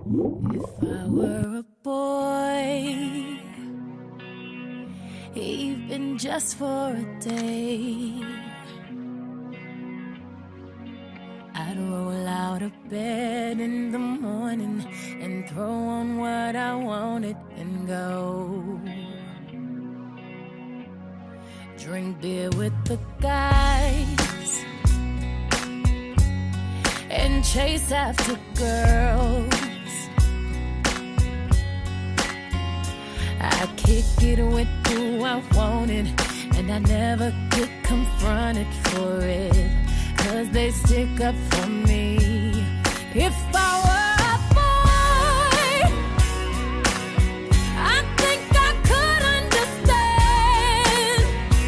If I were a boy, even just for a day, I'd roll out of bed in the morning and throw on what I wanted and go. Drink beer with the guys and chase after girls. I kick it with who I wanted, and I never get confronted for it, 'cause they stick up for me. If I were a boy, I think I could understand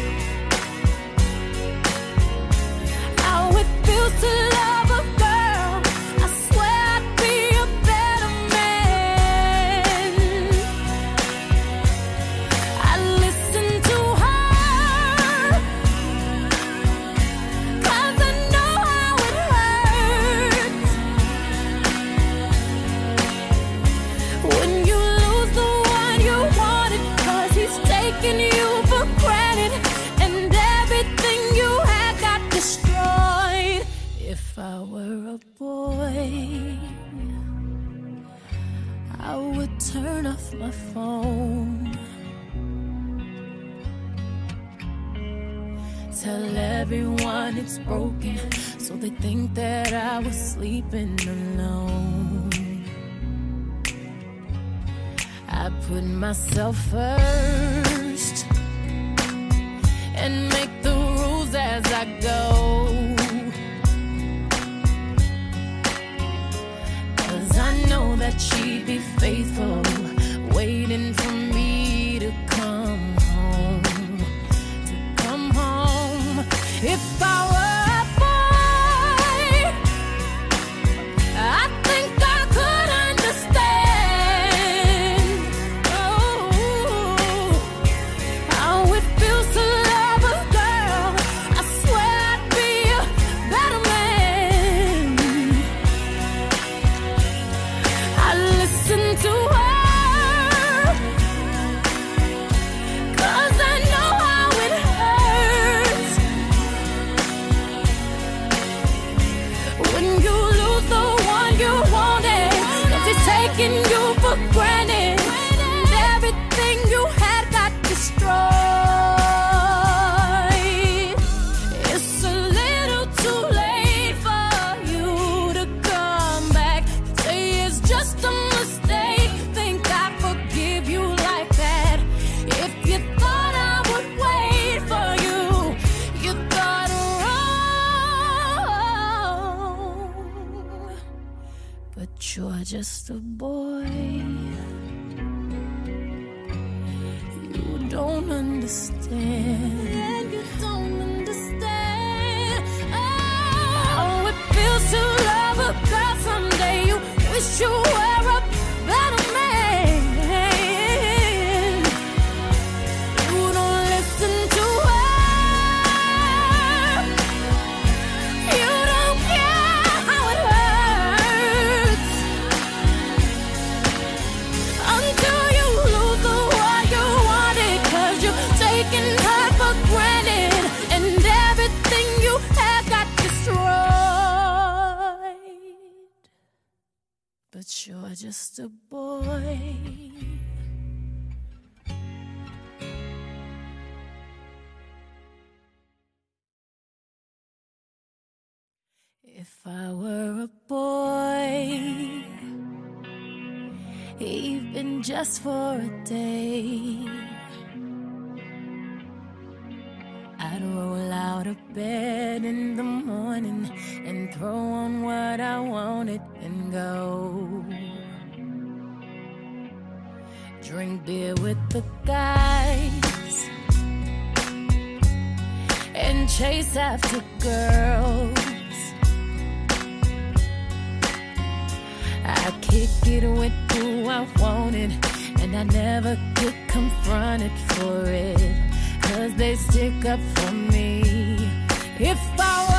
how it feels to love a girl. I swear I'd be a better man. I listen to her, 'cause I know how it hurts when you lose the one you wanted, 'cause he's taking you for granted and everything you had got destroyed. If I were a boy, I would turn off my phone, tell everyone it's broken, so they think that I was sleeping alone. I put myself first and make the rules as I go, 'cause I know that she'd be faithful, waiting for me to come home, to come home. If I were a boy, I think I could understand, oh, how it feels to love a girl. I swear I'd be a better man. I listen to her, 'cause I know how it hurts when you lose the one you wanted, 'cause he's taking you for granted and everything you had got destroyed. It's a little too late for you to come back, say it's just a mistake, think I forgive you like that. If you thought I would wait for you, you thought wrong. But you're just a boy, you don't understand. You don't understand how it feels to love a girl. Someday you wish you were a better man. You don't listen to her, you don't care how it hurts until you lose the one you wanted, 'cause you're taking her for granted and everything you had got destroyed. But you're just a boy. If I were a boy, even just for a day, I'd roll out of bed in the morning and throw on what I wanted and go. Drink beer with the guys and chase after girls. I kick it with who I wanted, and I never get confronted for it, 'cause they stick up for me. If I